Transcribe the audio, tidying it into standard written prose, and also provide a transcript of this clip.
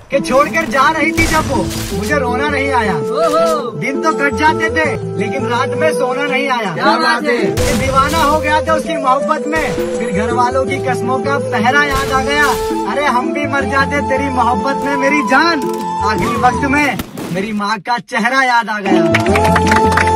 कि छोड़कर जा रही थी जब वो, मुझे रोना नहीं आया। दिन तो कट जाते थे लेकिन रात में सोना नहीं आया। क्या बात है। कि दीवाना हो गया था उसकी मोहब्बत में, फिर घर वालों की कस्मों का पहरा याद आ गया। अरे हम भी मर जाते तेरी मोहब्बत में मेरी जान, आखिरी वक्त में मेरी माँ का चेहरा याद आ गया।